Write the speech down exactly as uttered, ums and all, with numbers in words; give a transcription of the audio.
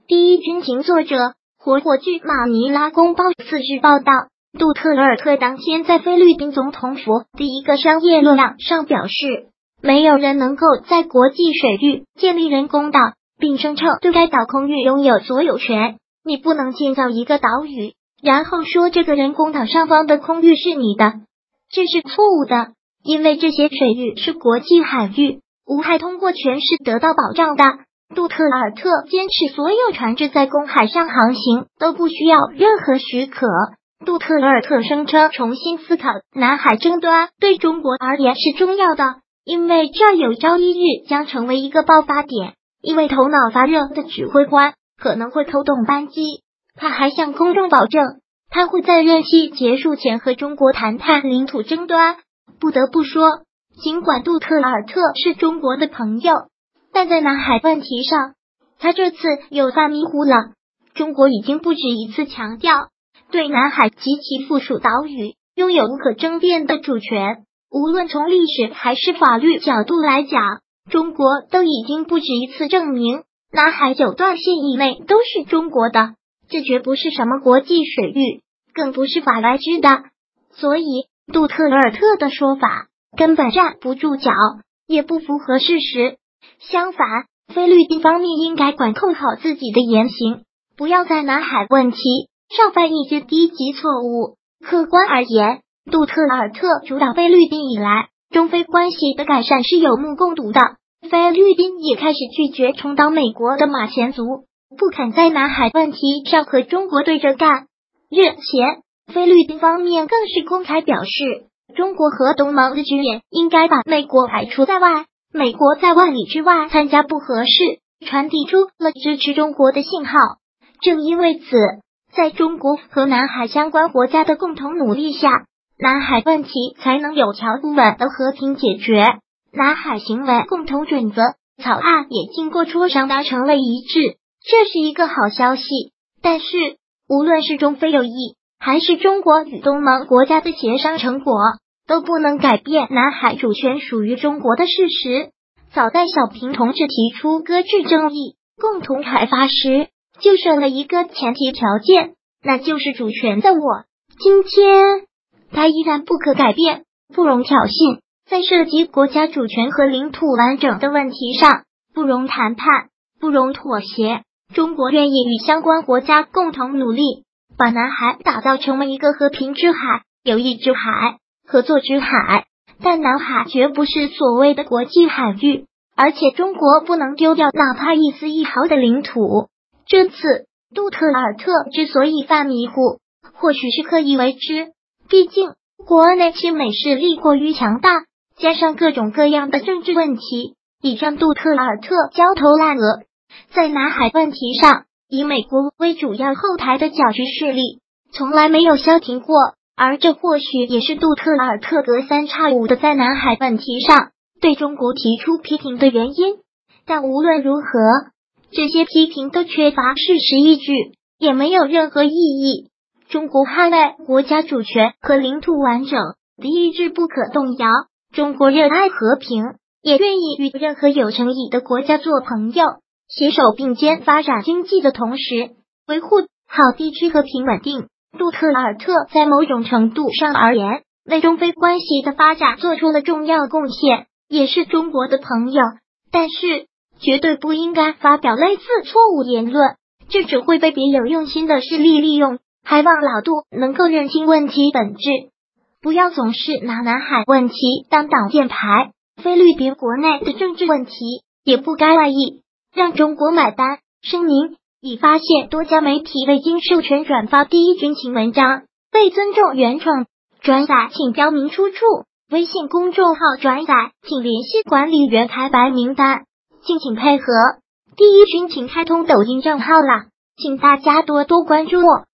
第一军情作者火火炬马尼拉公报四日报道，杜特尔特当天在菲律宾总统府第一个商业论坛上表示，没有人能够在国际水域建立人工岛，并声称对该岛空域拥有所有权。你不能建造一个岛屿，然后说这个人工岛上方的空域是你的，这是错误的，因为这些水域是国际海域，无害通过权是得到保障的。杜特尔特坚持所有船只在公海上航行都不需要任何许可。杜特尔特声称，重新思考南海争端对中国而言是重要的，因为这有朝一日将成为一个爆发点，一位头脑发热的指挥官可能会扣动扳机。他还向公众保证，他会在任期结束前和中国谈判领土争端。不得不说，尽管杜特尔特是中国的朋友，但在南海问题上，他这次有犯迷糊了。中国已经不止一次强调，对南海及其附属岛屿拥有无可争辩的主权。无论从历史还是法律角度来讲，中国都已经不止一次证明，南海九段线以内都是中国的，这绝不是什么国际水域，更不是法外之的。所以，杜特尔特的说法根本站不住脚，也不符合事实。相反，菲律宾方面应该管控好自己的言行，不要在南海问题上犯一些低级错误。客观而言，杜特尔特主导菲律宾以来，中菲关系的改善是有目共睹的。菲律宾也开始拒绝充当美国的马前卒，不肯在南海问题上和中国对着干。日前，菲律宾方面更是公开表示，中国和东盟的军演应该把美国排除在外，美国在万里之外参加不合适，传递出了支持中国的信号。正因为此，在中国和南海相关国家的共同努力下，南海问题才能有条不紊的和平解决。南海行为共同准则草案也经过磋商达成了一致，这是一个好消息。但是，无论是中菲友谊，还是中国与东盟国家的协商成果，都不能改变南海主权属于中国的事实。早在小平同志提出搁置争议、共同开发时，就设了一个前提条件，那就是主权在我。今天，它依然不可改变，不容挑衅。在涉及国家主权和领土完整的问题上，不容谈判，不容妥协。中国愿意与相关国家共同努力，把南海打造成为一个和平之海、友谊之海、合作之海。但南海绝不是所谓的国际海域，而且中国不能丢掉哪怕一丝一毫的领土。这次杜特尔特之所以犯迷糊，或许是刻意为之，毕竟国内亲美势力过于强大，加上各种各样的政治问题，已让杜特尔特焦头烂额。在南海问题上，以美国为主要后台的搅局势力从来没有消停过，而这或许也是杜特尔特隔三差五的在南海问题上对中国提出批评的原因。但无论如何，这些批评都缺乏事实依据，也没有任何意义。中国捍卫国家主权和领土完整的意志不可动摇，中国热爱和平，也愿意与任何有诚意的国家做朋友，携手并肩发展经济的同时，维护好地区和平稳定。杜特尔特在某种程度上而言，为中非关系的发展做出了重要贡献，也是中国的朋友。但是，绝对不应该发表类似错误言论，这只会被别有用心的势力利用。还望老杜能够认清问题本质，不要总是拿南海问题当挡箭牌。菲律宾国内的政治问题也不该外溢，让中国买单。声明：已发现多家媒体未经授权转发第一军情文章，未尊重原创转载，请标明出处。微信公众号转载，请联系管理员开白名单，敬请配合。第一军情开通抖音账号啦，请大家多多关注我。